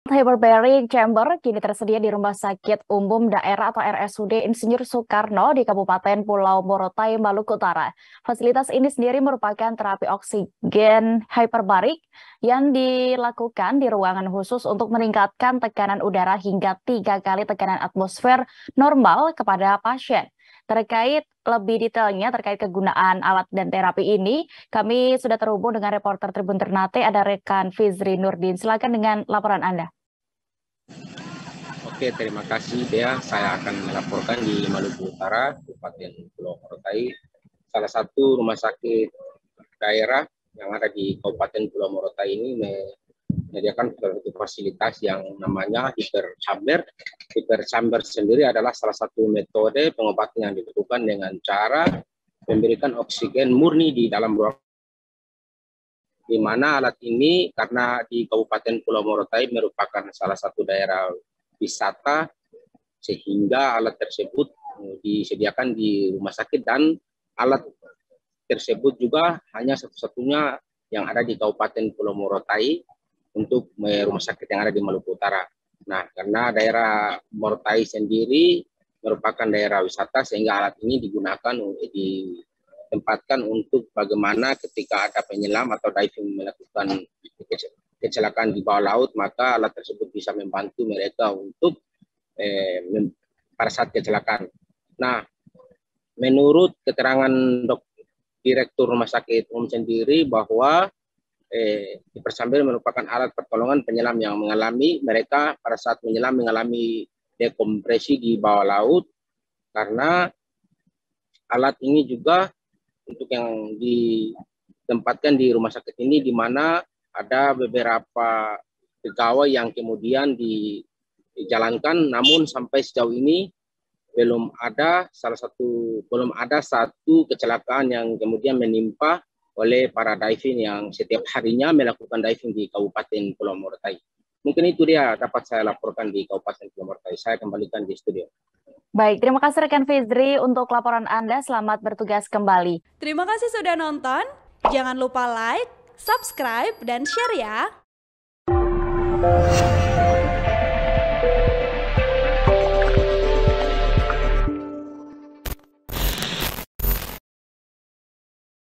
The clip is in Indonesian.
Hyperbaric Chamber kini tersedia di Rumah Sakit Umum Daerah atau RSUD Insinyur Soekarno di Kabupaten Pulau Morotai, Maluku Utara. Fasilitas ini sendiri merupakan terapi oksigen hyperbaric yang dilakukan di ruangan khusus untuk meningkatkan tekanan udara hingga 3 kali tekanan atmosfer normal kepada pasien. Terkait lebih detailnya terkait kegunaan alat dan terapi ini, kami sudah terhubung dengan reporter Tribun Ternate, ada rekan Fizri Nurdin. Silakan dengan laporan Anda. Oke, terima kasih Dea. Saya akan melaporkan di Maluku Utara, Kabupaten Pulau Morotai, salah satu rumah sakit daerah yang ada di Kabupaten Pulau Morotai ini menyediakan satu fasilitas yang namanya hyper chamber. Hyper chamber sendiri adalah salah satu metode pengobatan yang dilakukan dengan cara memberikan oksigen murni di dalam ruangan, di mana alat ini karena di Kabupaten Pulau Morotai merupakan salah satu daerah wisata, sehingga alat tersebut disediakan di rumah sakit dan alat tersebut juga hanya satu-satunya yang ada di Kabupaten Pulau Morotai untuk rumah sakit yang ada di Maluku Utara. Nah, karena daerah Morotai sendiri merupakan daerah wisata sehingga alat ini digunakan ditempatkan untuk bagaimana ketika ada penyelam atau diving melakukan kecelakaan di bawah laut, maka alat tersebut bisa membantu mereka untuk pada saat kecelakaan. Nah, menurut keterangan Direktur Rumah Sakit Umum sendiri bahwa hyper chamber merupakan alat pertolongan penyelam yang mereka pada saat menyelam mengalami dekompresi di bawah laut, karena alat ini juga untuk yang ditempatkan di rumah sakit ini, di mana ada beberapa pegawai yang kemudian dijalankan, namun sampai sejauh ini belum ada satu kecelakaan yang kemudian menimpa oleh para diving yang setiap harinya melakukan diving di Kabupaten Pulau Morotai. Mungkin itu dia dapat saya laporkan di Kabupaten Pulau Morotai. Saya kembalikan di studio. Baik, terima kasih rekan Fizri untuk laporan Anda. Selamat bertugas kembali. Terima kasih sudah nonton. Jangan lupa like, subscribe, dan share ya.